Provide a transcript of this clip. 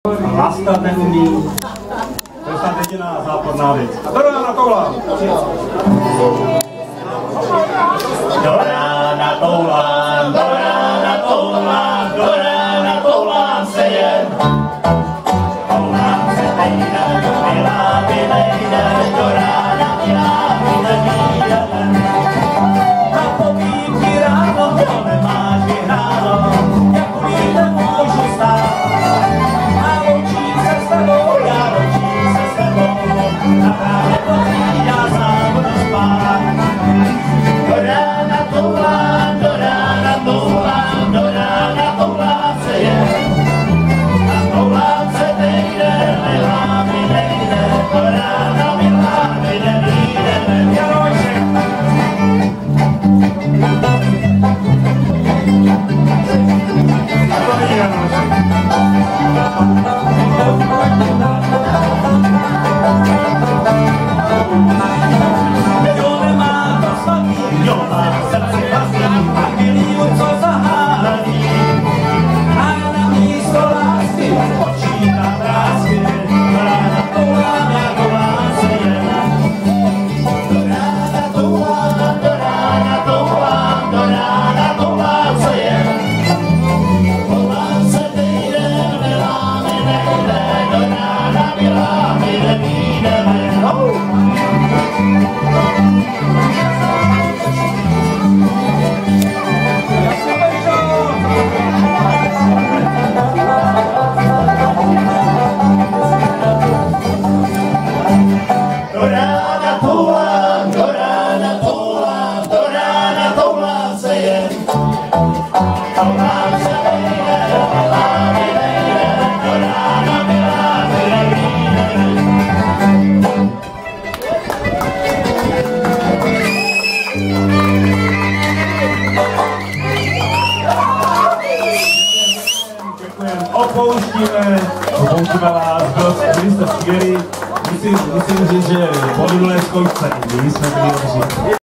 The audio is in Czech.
Lastat neumí. To je snad jediná záporná věc. Dorana toulám. Dorana toulám, dorana toulám, dorana toulám se jen. Toulám se nejde, milá mi nejde, dorana milá mi nevíde. A povím ti ráno, to nemáš vyhráno, jak víte můžu stát. A loučím se s tebou, já loučím se s tebou, a právě potří já sám budu spát. Dorana toulám, dorana toulám, dorana toulám se jen. A toulám se nejde, milá mi nejde, dorana milá mi nevíde. Kdo nemá to svatý, kdo má srdce vlastní, a milý co zahání. A na místo lásky počítá vrásky, dorana toulám, já toulám se jen. Dorana toulám, dorana toulám, dorana toulám se jen. Toulám se nejde, milá mi nejde, dorana milá mi nevíde. Dorana toulám, dorana toulám, dorana toulám se jen. Toulám se nejde, milá mi nejde, dorana milá mi nevíde. Opouštíme vás, byli jste skvělí. Musím říct, že po minulé zkoušce jsme byli dobří.